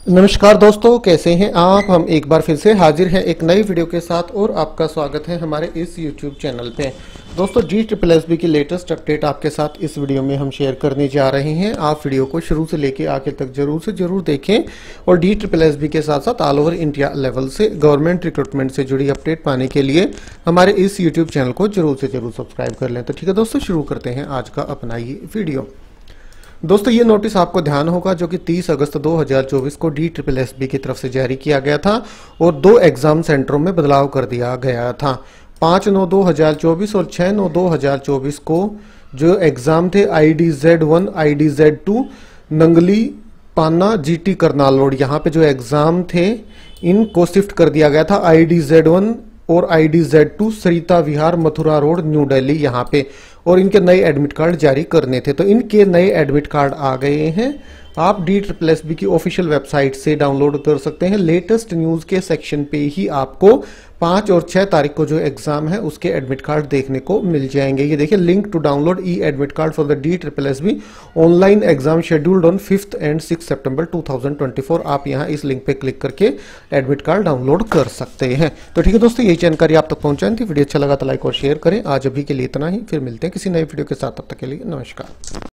नमस्कार दोस्तों, कैसे हैं आप। हम एक बार फिर से हाजिर हैं एक नई वीडियो के साथ और आपका स्वागत है हमारे इस YouTube चैनल पे। दोस्तों GSSB की लेटेस्ट अपडेट आपके साथ इस वीडियो में हम शेयर करने जा रहे हैं। आप वीडियो को शुरू से लेकर आखिर तक जरूर से जरूर देखें और GSSB के साथ साथ ऑल ओवर इंडिया लेवल से गवर्नमेंट रिक्रूटमेंट से जुड़ी अपडेट पाने के लिए हमारे इस YouTube चैनल को जरूर से जरूर सब्सक्राइब कर लें। तो ठीक है दोस्तों, शुरू करते हैं आज का अपना ये वीडियो। दोस्तों ये नोटिस आपको ध्यान होगा जो कि 30 अगस्त 2024 को DSSB की तरफ से जारी किया गया था और 2 एग्जाम सेंटरों में बदलाव कर दिया गया था। 5/9/2024 और 6/9/2024 को जो एग्जाम थे IDZ1 IDZ2 नंगली पाना GT करनाल, यहाँ पे जो एग्जाम थे इनको शिफ्ट कर दिया गया था IDZ1 और IDZ2 Sarita Vihar Mathura road new Delhi यहाँ पे, और इनके नए एडमिट कार्ड जारी करने थे। तो इनके नए एडमिट कार्ड आ गए हैं। आप DSSB की ऑफिशियल वेबसाइट से डाउनलोड कर सकते हैं। लेटेस्ट न्यूज के सेक्शन पे ही आपको 5 और 6 तारीख को जो एग्जाम है उसके एडमिट कार्ड देखने को मिल जाएंगे। ये देखिए, link to download e admit card for the DSSB online exam scheduled on 5th and 6th September 2024। आप यहाँ इस लिंक पे क्लिक करके एडमिट कार्ड डाउनलोड कर सकते हैं। तो ठीक है दोस्तों, यही जानकारी आप तक पहुंचानी थी। वीडियो अच्छा लगा तो लाइक और शेयर करें। आज अभी के लिए इतना ही, फिर मिलते हैं किसी नए वीडियो के साथ। तब तक के लिए नमस्कार।